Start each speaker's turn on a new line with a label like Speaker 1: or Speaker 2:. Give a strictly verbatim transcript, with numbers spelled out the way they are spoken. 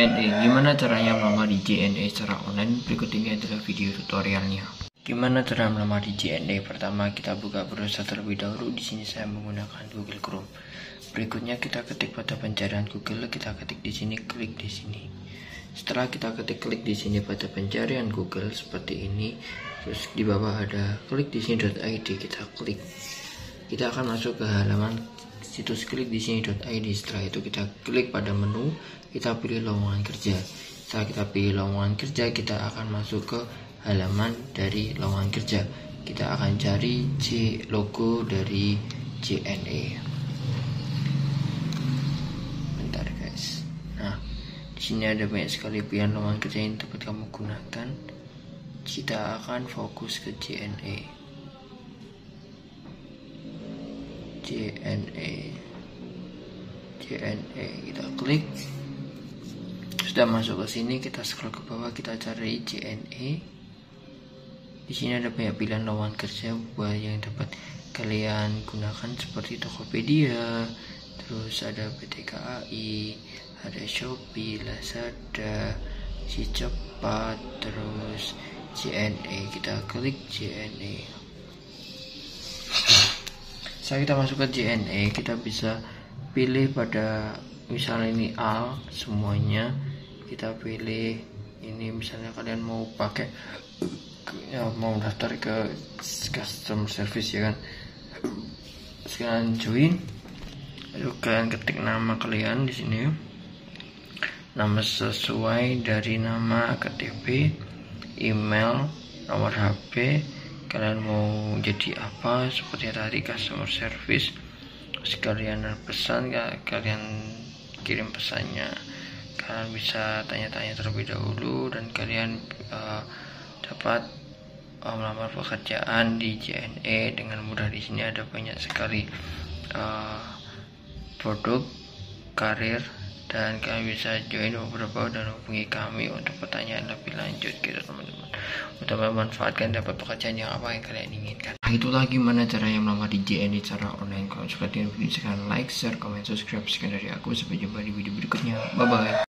Speaker 1: J N E. Gimana caranya melamar di J N E secara online? Berikut ini adalah video tutorialnya. Gimana cara melamar di J N E? Pertama, kita buka browser terlebih dahulu. Di sini saya menggunakan Google Chrome. Berikutnya kita ketik pada pencarian Google, kita ketik di sini, klik di sini. Setelah kita ketik klik di sini pada pencarian Google seperti ini, terus di bawah ada klik di sini .id, kita klik. Kita akan masuk ke halaman situs klik di sini .id. Setelah itu kita klik pada menu, kita pilih lowongan kerja. Setelah kita pilih lowongan kerja, kita akan masuk ke halaman dari lowongan kerja. Kita akan cari J logo dari J N E. Bentar guys. Nah, di sini ada banyak sekali pilihan lowongan kerja yang dapat kamu gunakan. Kita akan fokus ke J N E. J N E, J N E, kita klik. Sudah masuk ke sini, kita scroll ke bawah, kita cari J N E. Di sini ada banyak pilihan lowongan kerja buat yang dapat kalian gunakan seperti Tokopedia, terus ada P T K A I, ada Shopee, Lazada, Si Cepat, terus J N E. Kita klik J N E. Saat kita masuk ke J N E, kita bisa pilih pada misalnya ini A semuanya. Kita pilih ini, misalnya kalian mau pakai ya, mau daftar ke customer service ya kan. Sekarang join. Lalu kalian ketik nama kalian di sini. Nama sesuai dari nama, K T P, email, nomor H P. Kalian mau jadi apa, seperti tadi customer service. Terus kalian pesan, kalian kirim pesannya. Kalian bisa tanya-tanya terlebih dahulu dan kalian uh, dapat uh, melamar pekerjaan di J N E dengan mudah. Di sini ada banyak sekali uh, produk karir dan kalian bisa join beberapa dan hubungi kami untuk pertanyaan lebih lanjut gitu teman-teman, untuk memanfaatkan dapat pekerjaan yang apa yang kalian inginkan. Nah, itulah gimana caranya melamar di J N E secara online. Kalau suka dengan video, silahkan like, share, komen, subscribe. Sekian dari aku, sampai jumpa di video berikutnya. Bye bye.